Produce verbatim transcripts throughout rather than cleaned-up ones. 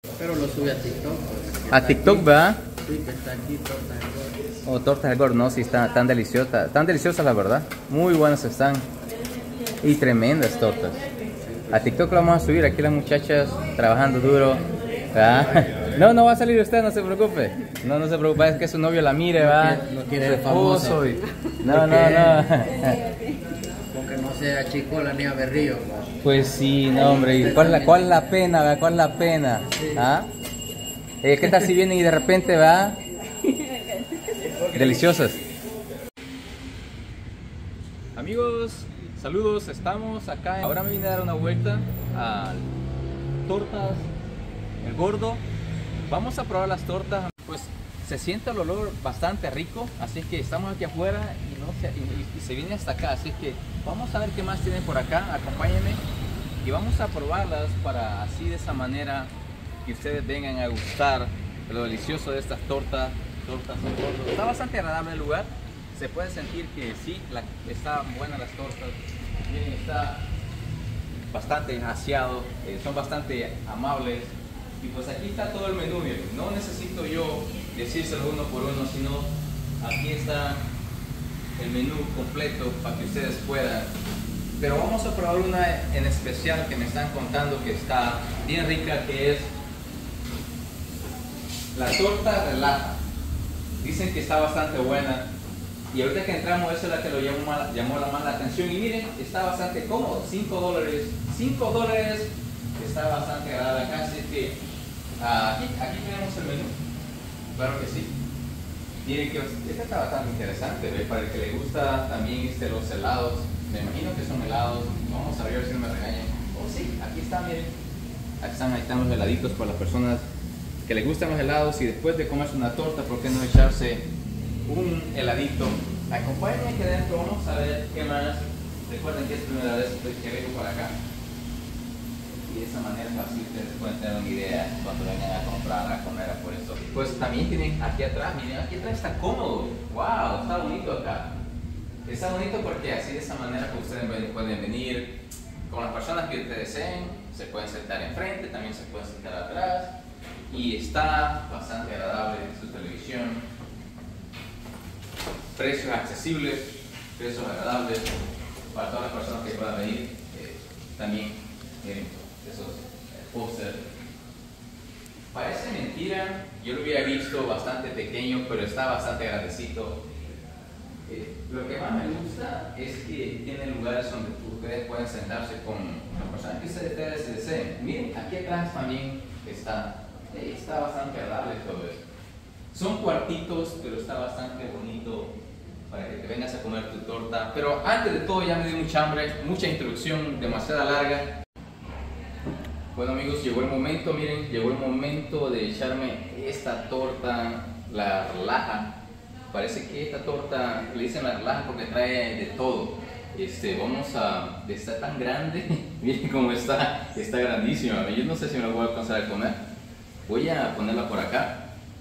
Pero lo sube a TikTok. Pues, A TikTok, aquí. ¿verdad? Sí, que está aquí, torta de gordo. O tortas del gordo, no, sí, están tan deliciosas, tan deliciosas la verdad. Muy buenas están. Y tremendas tortas. A TikTok lo vamos a subir, aquí las muchachas trabajando duro. ¿Verdad? No, no va a salir usted, no se preocupe. No, no se preocupe, es que su novio la mire, va. No quiere ser famoso. Y... No, no, no. Porque no sea Chicola ni a Berrío. ¿Va? Pues sí, no, hombre. ¿Y cuál, la, ¿Cuál es la pena, va? ¿Cuál es la pena? ¿Ah? Eh, ¿Qué tal si vienen y de repente, va? Deliciosas. Amigos, saludos, estamos acá. Ahora me vine a dar una vuelta a Tortas El Gordo. Vamos a probar las tortas. Pues se siente el olor bastante rico, así que estamos aquí afuera y, no se, y, y se viene hasta acá. Así que vamos a ver qué más tienen por acá. Acompáñenme y vamos a probarlas para así de esa manera que ustedes vengan a gustar lo delicioso de estas tortas. Tortas El Gordo. Está bastante agradable el lugar. Se puede sentir que sí, la, están buenas las tortas. Miren, está bastante aseado, eh, son bastante amables. Y pues aquí está todo el menú, miren. No necesito yo decírselo uno por uno, sino aquí está el menú completo para que ustedes puedan. Pero vamos a probar una en especial que me están contando que está bien rica, que es la torta relaja. Dicen que está bastante buena. Y ahorita que entramos, esa es la que lo llamó, mal, llamó la más la atención. Y miren, está bastante cómodo, cinco dólares. cinco dólares, está bastante agradable acá. Así que uh, aquí, aquí tenemos el menú. Claro que sí. Miren que este está bastante interesante, ¿ve? Para el que le gusta también este, los helados. Me imagino que son helados. Vamos a ver si no me regañan. Oh, sí, aquí están, miren. Aquí están, ahí están los heladitos para las personas que les gustan los helados. Y después de comerse una torta, ¿por qué no echarse un heladito? Acompáñenme aquí adentro, vamos a ver qué más. Recuerden que es primera vez que vengo por acá y de esa manera así ustedes pueden tener una idea cuando vengan a comprar, a comer, a por eso. Pues también tienen aquí atrás, miren, aquí atrás está cómodo. Wow, está bonito acá. Está bonito porque así de esa manera pues ustedes pueden venir con las personas que ustedes deseen, se pueden sentar enfrente, también se pueden sentar atrás y está bastante agradable su televisión. Precios accesibles, precios agradables para todas las personas que puedan venir. Eh, también miren esos eh, póster. Parece mentira, yo lo había visto bastante pequeño, pero está bastante grandecito. Eh, lo que más me gusta es que tiene lugares donde ustedes pueden sentarse con las personas que ustedes deseen. Miren, aquí atrás también está, eh, está bastante agradable todo eso. Son cuartitos, pero está bastante bonito para que te vengas a comer tu torta. Pero antes de todo ya me dio mucha hambre, mucha introducción, demasiada larga. Bueno amigos, llegó el momento, miren, llegó el momento de echarme esta torta, la relaja. Parece que esta torta le dicen la relaja porque trae de todo. Este, vamos a, está tan grande, miren cómo está, está grandísima. Yo no sé si me la voy a alcanzar a comer. Voy a ponerla por acá.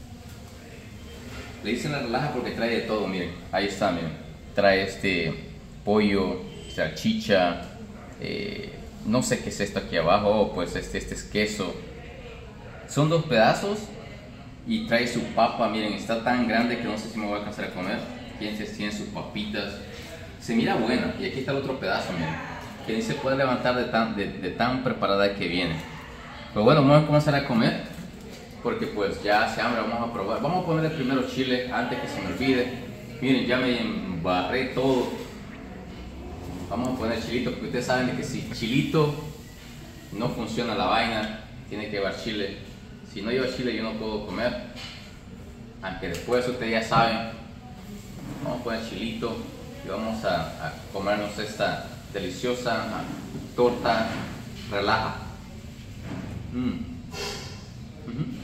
Le dicen la relaja porque trae de todo, miren, ahí está, miren, trae este pollo, salchicha, eh, no sé qué es esto aquí abajo, oh, pues este, este es queso, son dos pedazos y trae su papa, miren, está tan grande que no sé si me voy a alcanzar a comer, fíjense, tiene sus papitas, se mira buena, y aquí está el otro pedazo, miren, que ni se puede levantar de tan, de, de tan preparada que viene. Pero bueno, vamos a comenzar a comer. Porque pues ya hace hambre, vamos a probar. Vamos a ponerle primero chile antes que se me olvide. Miren, ya me embarré todo. Vamos a poner chilito porque ustedes saben que si chilito no funciona la vaina, tiene que llevar chile. Si no lleva chile yo no puedo comer. Aunque después ustedes ya saben. Vamos a poner chilito y vamos a, a comernos esta deliciosa torta relaja. Mm. Uh-huh.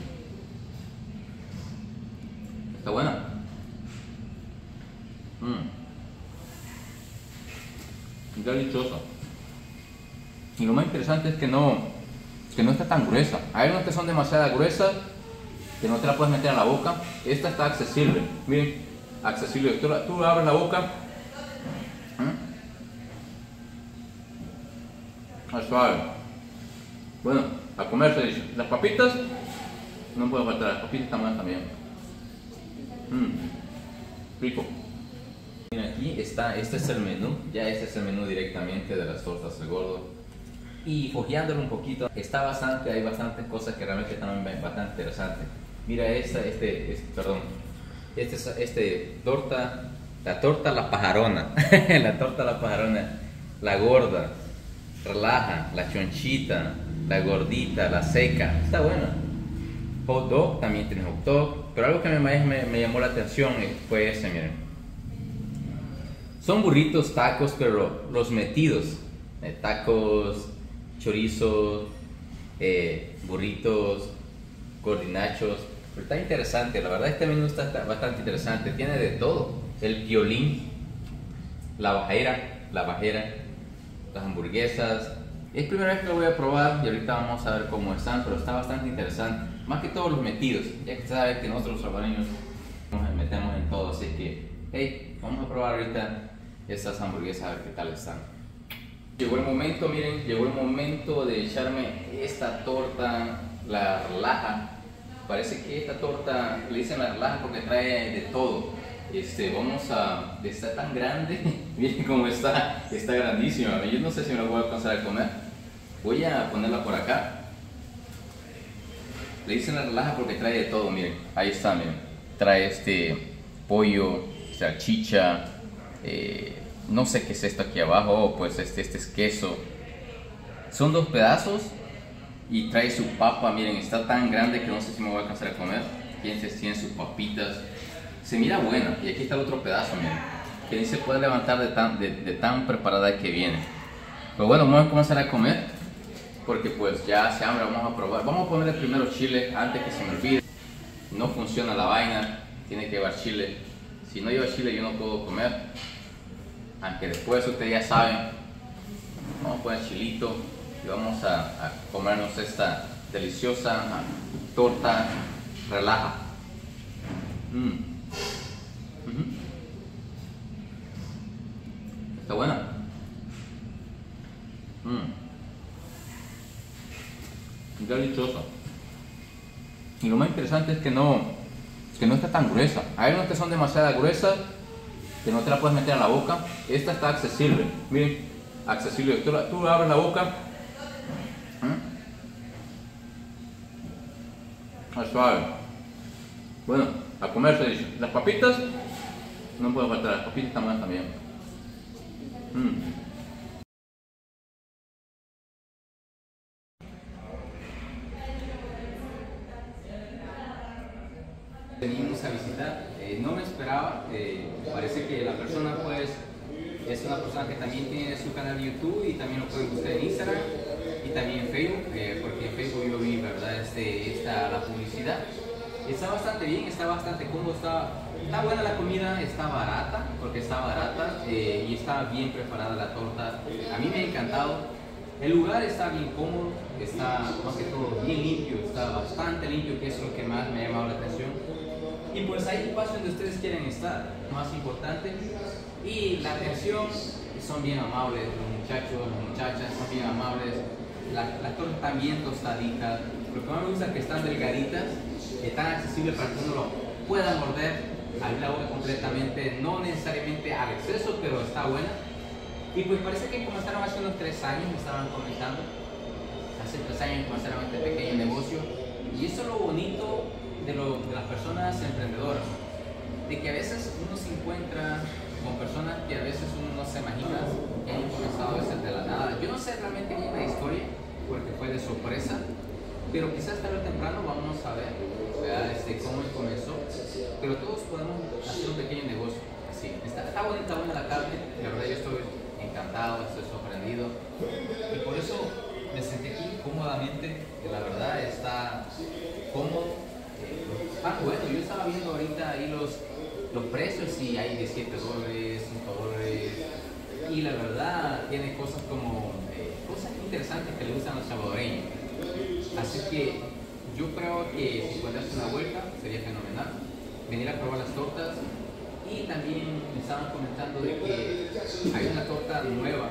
Está buena. Mmm. Deliciosa. Y lo más interesante es que no, que no está tan gruesa. Hay unas que son demasiado gruesas que no te la puedes meter en la boca. Esta está accesible. Miren, accesible. Tú, tú abres la boca. ¿Mm? Es suave. Bueno, a comer se dice. Las papitas, no puedo faltar, las papitas están buenas también. Mmm, rico. Aquí está, este es el menú, ya este es el menú directamente de las tortas del gordo. Y fojeándolo un poquito, está bastante, hay bastantes cosas que realmente están bastante interesantes. Mira esta, este, este perdón, este, este torta, la torta la pajarona, la torta la pajarona, la gorda, relaja, la chonchita, la gordita, la seca, está buena. Hot dog, también tiene hot dog, pero algo que me, me, me llamó la atención fue ese, miren. Son burritos, tacos, pero los metidos, eh, tacos, chorizos, eh, burritos, gordinachos. Pero está interesante, la verdad este menú está, está bastante interesante, tiene de todo. El violín, la bajera, la bajera, las hamburguesas. Es primera vez que lo voy a probar y ahorita vamos a ver cómo están, pero está bastante interesante. Más que todos los metidos, ya que sabes que nosotros los salvadoreños nos metemos en todo, así que, hey, vamos a probar ahorita estas hamburguesas a ver qué tal están. Llegó el momento, miren, llegó el momento de echarme esta torta, la relaja. Parece que esta torta le dicen la relaja porque trae de todo. Este, vamos a, está tan grande, miren cómo está, está grandísima. Yo no sé si me la voy a alcanzar a comer. Voy a ponerla por acá. Le dicen la relaja porque trae de todo, miren, ahí está, miren. Trae este pollo, salchicha. Eh, no sé qué es esto aquí abajo, oh, pues este, este es queso. Son dos pedazos y trae su papa, miren, está tan grande que no sé si me voy a alcanzar a comer. Tiene, tiene sus papitas, se mira buena. Y aquí está el otro pedazo, miren, que ni se puede levantar de tan, de, de tan preparada que viene. Pero bueno, vamos a comenzar a comer, porque pues ya hace hambre, vamos a probar. Vamos a ponerle primero chile, antes que se me olvide. No funciona la vaina, tiene que llevar chile. Si no lleva chile yo no puedo comer. Aunque después ustedes ya saben, vamos a poner chilito y vamos a, a comernos esta deliciosa torta relaja. Mm. Uh-huh. Está buena. Mm. Deliciosa. Y lo más interesante es que no, que no está tan gruesa. Hay unas que son demasiado gruesas, que no te la puedes meter a la boca. Esta está accesible, miren, accesible. Tú, tú abres la boca, es suave. Bueno, a comer se dice. Las papitas, no puedo faltar, las papitas están buenas también. Mm. Venimos a visitar, eh, no me esperaba, eh, parece que la persona pues es una persona que también tiene su canal de YouTube y también lo pueden buscar en Instagram y también en Facebook, eh, porque en Facebook yo vi, verdad, este, esta, la publicidad. Está bastante bien, está bastante cómodo, está, está buena la comida, está barata, porque está barata eh, y está bien preparada la torta. A mí me ha encantado. El lugar está bien cómodo, está más que todo bien limpio, está bastante limpio, que es lo que más me ha llamado la atención. Y pues hay espacio donde ustedes quieren estar, más importante. Y la atención, son bien amables, los muchachos, las muchachas son bien amables. Las la tortas están bien tostaditas. Lo que más me gusta es que están delgaditas, están accesibles para que uno lo pueda morder, abrir la boca completamente, no necesariamente al exceso, pero está buena. Y pues parece que comenzaron hace unos tres años, me estaban comentando. Hace tres años comenzaron este pequeño negocio. Y eso es lo bonito de, lo, de las personas emprendedoras. De que a veces uno se encuentra con personas que a veces uno no se imagina que han comenzado a veces de la nada. Yo no sé realmente bien la historia, porque fue de sorpresa. Pero quizás tarde o temprano vamos a ver, ¿verdad? Este, cómo comenzó. Pero todos podemos hacer un pequeño negocio. Así. Está, está bonita, buena la carne. La verdad yo estoy encantado, estoy sorprendido y por eso me senté aquí cómodamente, que la verdad está cómodo. Ah, bueno, yo estaba viendo ahorita ahí los, los precios y hay de siete dólares, cinco dólares y la verdad tiene cosas como eh, cosas interesantes que le gustan a los salvadoreños, así que yo creo que si puedes darse una vuelta sería fenomenal venir a probar las tortas. Y también me estaban comentando de que hay una torta nueva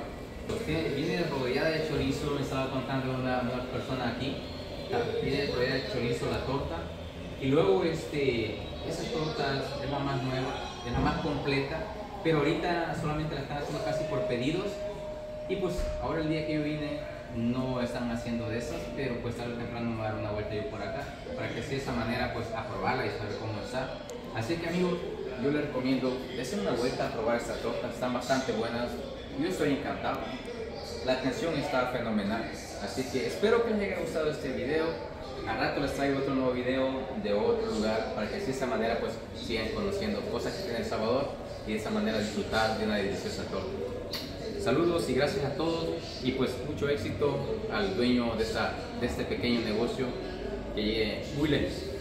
Pues tiene, viene rodeada de chorizo, me estaba contando una, una persona aquí. Viene rodeada de chorizo la torta. Y luego este, esas tortas es la más nueva, es la más completa. Pero ahorita solamente la están haciendo casi por pedidos. Y pues ahora el día que yo vine no están haciendo de esas, pero pues tarde o temprano me voy a dar una vuelta yo por acá para que así de esa manera pues a probarla y saber cómo está. Así que amigos, yo les recomiendo dense una vuelta a probar estas tortas, están bastante buenas. Yo estoy encantado, la atención está fenomenal. Así que espero que les haya gustado este video. Al rato les traigo otro nuevo video de otro lugar para que así de esa manera pues sigan conociendo cosas que tiene El Salvador y de esa manera disfrutar de una deliciosa torta. Saludos y gracias a todos y pues mucho éxito al dueño de, esta, de este pequeño negocio que llegue muy lejos.